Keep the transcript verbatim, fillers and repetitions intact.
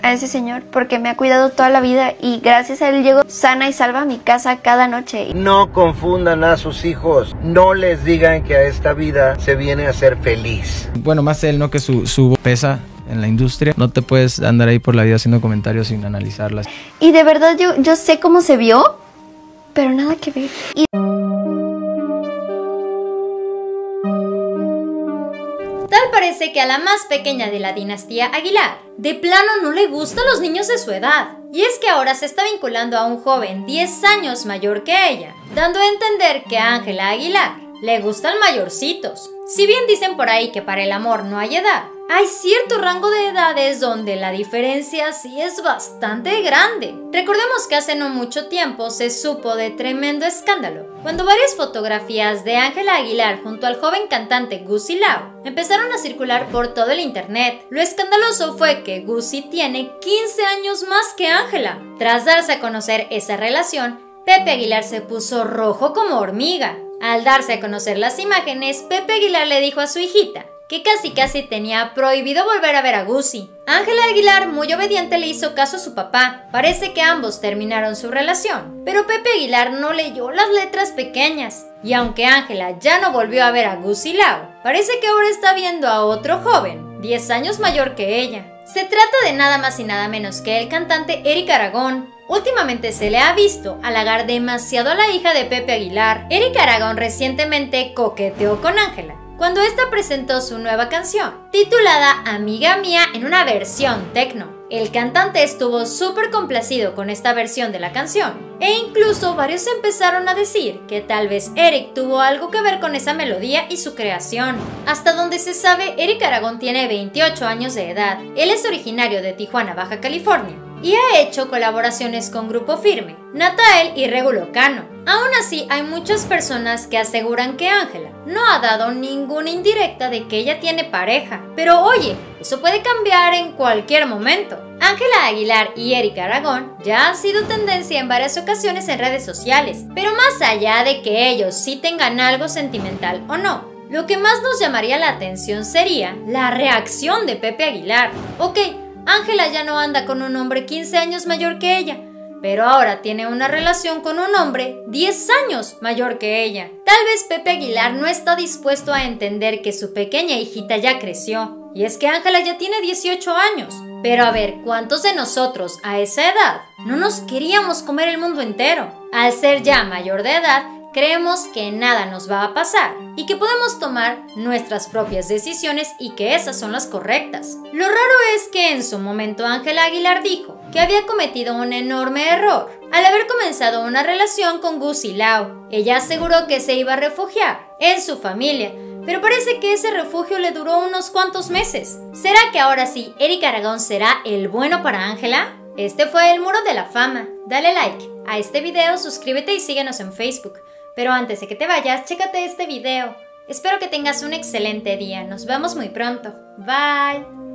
a ese señor porque me ha cuidado toda la vida y gracias a él llego sana y salva a mi casa cada noche. No confundan a sus hijos, no les digan que a esta vida se viene a ser feliz. Bueno, más él, ¿no? Que su, su pesa en la industria. No te puedes andar ahí por la vida haciendo comentarios sin analizarlas. Y de verdad yo, yo sé cómo se vio, pero nada que ver. Y tal parece que a la más pequeña de la dinastía Aguilar, de plano no le gustan los niños de su edad. Y es que ahora se está vinculando a un joven diez años mayor que ella, dando a entender que a Ángela Aguilar le gustan mayorcitos. Si bien dicen por ahí que para el amor no hay edad, hay cierto rango de edades donde la diferencia sí es bastante grande. Recordemos que hace no mucho tiempo se supo de tremendo escándalo, cuando varias fotografías de Ángela Aguilar junto al joven cantante Gusi Lao empezaron a circular por todo el internet. Lo escandaloso fue que Gusi tiene quince años más que Ángela. Tras darse a conocer esa relación, Pepe Aguilar se puso rojo como hormiga. Al darse a conocer las imágenes, Pepe Aguilar le dijo a su hijita que casi casi tenía prohibido volver a ver a Gusi. Ángela Aguilar, muy obediente, le hizo caso a su papá. Parece que ambos terminaron su relación, pero Pepe Aguilar no leyó las letras pequeñas. Y aunque Ángela ya no volvió a ver a Gusi Lao, parece que ahora está viendo a otro joven, diez años mayor que ella. Se trata de nada más y nada menos que el cantante Eric Aragón. Últimamente se le ha visto halagar demasiado a la hija de Pepe Aguilar. Eric Aragón recientemente coqueteó con Ángela cuando esta presentó su nueva canción, titulada Amiga Mía, en una versión techno. El cantante estuvo súper complacido con esta versión de la canción, e incluso varios empezaron a decir que tal vez Eric tuvo algo que ver con esa melodía y su creación. Hasta donde se sabe, Eric Aragón tiene veintiocho años de edad, él es originario de Tijuana, Baja California, y ha hecho colaboraciones con Grupo Firme, Natael y Regulo Cano. Aún así, hay muchas personas que aseguran que Ángela no ha dado ninguna indirecta de que ella tiene pareja. Pero oye, eso puede cambiar en cualquier momento. Ángela Aguilar y Eric Aragón ya han sido tendencia en varias ocasiones en redes sociales, pero más allá de que ellos sí tengan algo sentimental o no, lo que más nos llamaría la atención sería la reacción de Pepe Aguilar. Ok, Ángela ya no anda con un hombre quince años mayor que ella, pero ahora tiene una relación con un hombre diez años mayor que ella. Tal vez Pepe Aguilar no está dispuesto a entender que su pequeña hijita ya creció, y es que Ángela ya tiene dieciocho años. Pero a ver, ¿cuántos de nosotros a esa edad no nos queríamos comer el mundo entero? Al ser ya mayor de edad, creemos que nada nos va a pasar y que podemos tomar nuestras propias decisiones y que esas son las correctas. Lo raro es que en su momento Ángela Aguilar dijo que había cometido un enorme error al haber comenzado una relación con Gusi Lao. Ella aseguró que se iba a refugiar en su familia, pero parece que ese refugio le duró unos cuantos meses. ¿Será que ahora sí Eric Aragón será el bueno para Ángela? Este fue el Muro de la Fama. Dale like a este video, suscríbete y síguenos en Facebook. Pero antes de que te vayas, chécate este video. Espero que tengas un excelente día. Nos vemos muy pronto. Bye.